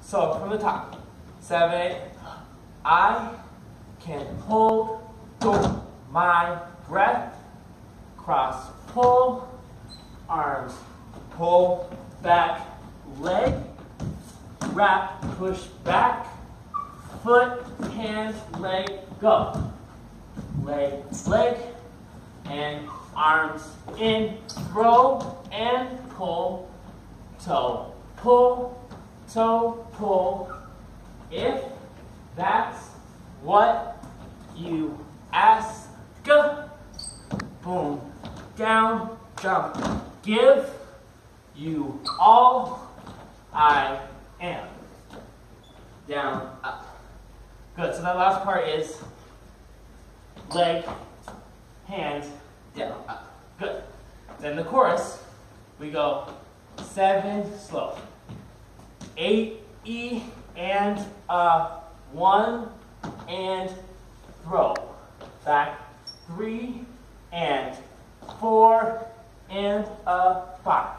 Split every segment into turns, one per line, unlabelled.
So from the top, 7, 8. I can hold my breath. Cross pull, arms pull back, leg, wrap, push back, foot, hand, leg, go. Leg, leg, and arms in, throw, and pull, toe, pull, toe, pull. If that's what you ask, boom, down, jump, give you all I am. Down, up. Good, so that last part is leg, hand, down, up. Good. Then the chorus, we go 7, slow. 8, E, and 1, and throw. Back, 3, and 4, and 5.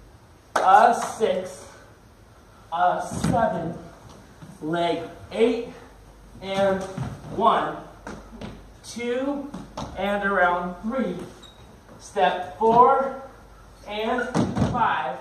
6, 7, leg 8, and 1, 2, and around 3. Step 4, and 5,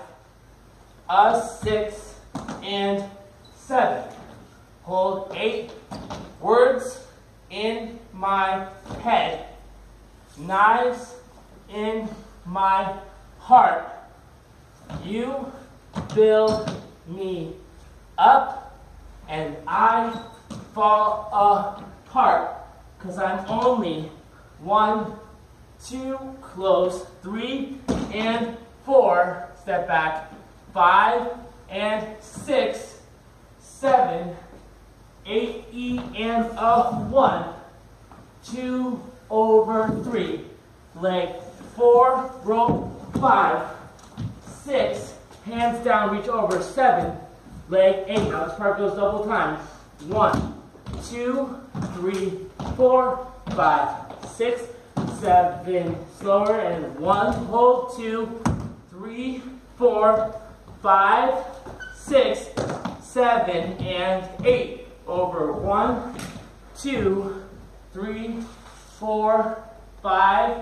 6, and 7. Hold 8 words in my head. Knives in my heart. You build me up and I fall apart. Cause I'm only 1, 2, close, 3, and 4, step back, 5, and 6, 7, 8, E, and 1, 2, over 3, leg 4, rope 5, 6, hands down, reach over, 7, leg 8, now this part goes double time, 1, 2, 3, 4, 5, 6, 7, slower, and 1, hold, 2, 3, 4, 5, 6, 7, and 8, over 1, 2, 3, 4, 5,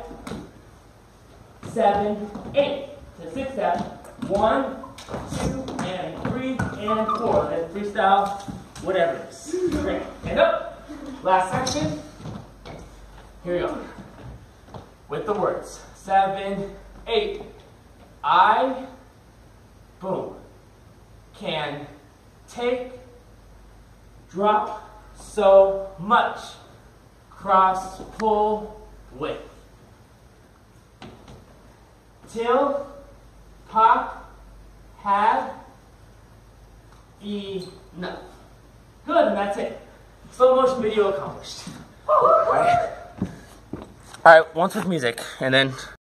7, 8. The 6 step. 1, 2, and 3, and 4. Then freestyle, whatever it is. Great. Hand up. Last section. Here we go. With the words. 7, 8. I, boom, can take, drop so much. Cross, pull, with. Till, pop, had, enough. Good, and that's it. Slow motion video accomplished. All right, once with music, and then